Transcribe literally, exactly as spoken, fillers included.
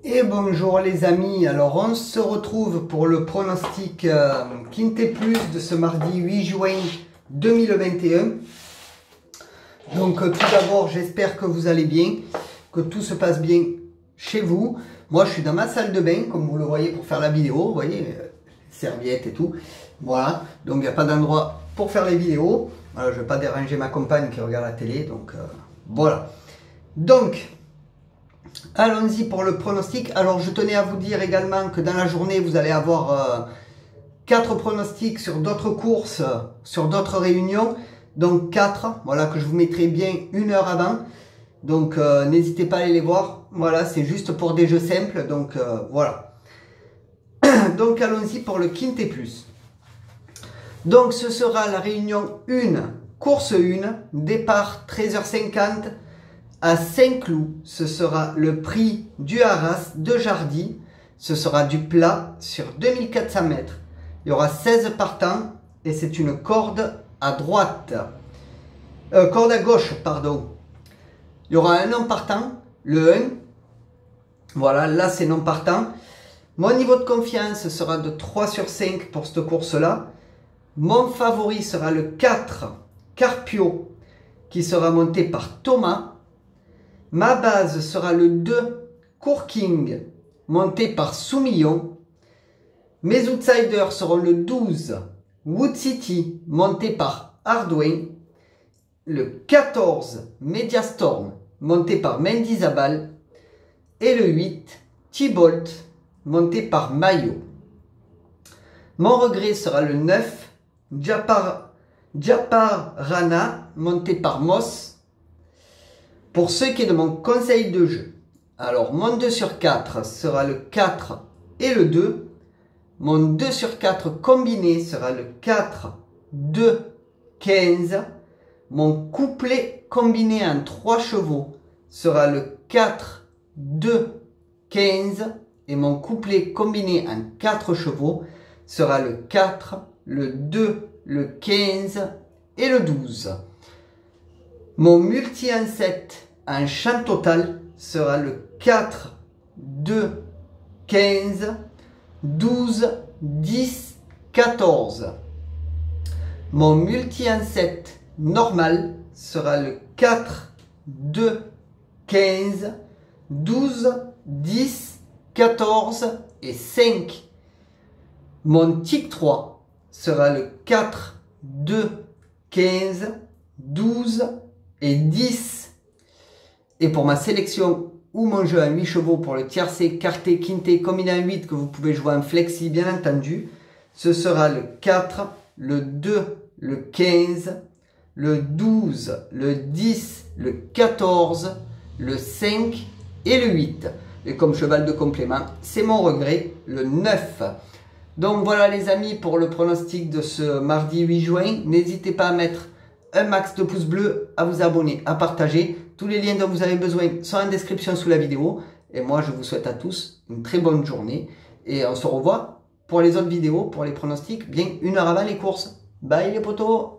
Et bonjour les amis, alors on se retrouve pour le pronostic euh, Quinté Plus de ce mardi huit juin deux mille vingt et un. Donc euh, tout d'abord j'espère que vous allez bien, que tout se passe bien chez vous. Moi je suis dans ma salle de bain comme vous le voyez pour faire la vidéo, vous voyez, euh, serviettes et tout. Voilà, donc il n'y a pas d'endroit pour faire les vidéos. Voilà, je ne vais pas déranger ma compagne qui regarde la télé, donc euh, voilà. Donc... allons-y pour le pronostic. Alors je tenais à vous dire également que dans la journée vous allez avoir euh, quatre pronostics sur d'autres courses, euh, sur d'autres réunions. Donc quatre, voilà, que je vous mettrai bien une heure avant. Donc euh, n'hésitez pas à aller les voir. Voilà, c'est juste pour des jeux simples. Donc euh, voilà. Donc allons-y pour le Quinté Plus. Donc ce sera la réunion un, course un, départ treize heures cinquante. À Saint-Cloud, ce sera le prix du Arras de Jardy. Ce sera du plat sur deux mille quatre cents mètres. Il y aura seize partants et c'est une corde à droite. Euh, corde à gauche, pardon. Il y aura un non partant, le un. Voilà, là c'est non partant. Mon niveau de confiance sera de trois sur cinq pour cette course-là. Mon favori sera le quatre, Carpio, qui sera monté par Thomas. Ma base sera le deux, Courking, monté par Soumillon. Mes outsiders seront le douze, Wood City, monté par Hardway. Le quatorze, Mediastorm, monté par Mendizabal. Et le huit, T-Bolt, monté par Mayo. Mon regret sera le neuf, Japar, Japar Rana, monté par Moss. Pour ce qui est de mon conseil de jeu, alors mon deux sur quatre sera le quatre et le deux. Mon deux sur quatre combiné sera le quatre, deux, quinze. Mon couplet combiné en trois chevaux sera le quatre, deux, quinze. Et mon couplet combiné en quatre chevaux sera le quatre, le deux, le quinze et le douze. Mon multi en sept en champ total sera le quatre, deux, quinze, douze, dix, quatorze. Mon multi en sept normal sera le quatre, deux, quinze, douze, dix, quatorze et cinq. Mon tic trois sera le quatre, deux, quinze, douze et dix. Et pour ma sélection ou mon jeu en huit chevaux pour le tiercé, quarté, quinté, combiné en huit que vous pouvez jouer en flexi bien entendu, ce sera le quatre, le deux, le quinze, le douze, le dix, le quatorze, le cinq et le huit. Et comme cheval de complément, c'est mon regret, le neuf. Donc voilà les amis pour le pronostic de ce mardi huit juin. N'hésitez pas à mettre un max de pouces bleus, à vous abonner, à partager. Tous les liens dont vous avez besoin sont en description sous la vidéo. Et moi, je vous souhaite à tous une très bonne journée. Et on se revoit pour les autres vidéos, pour les pronostics, bien une heure avant les courses. Bye les potos!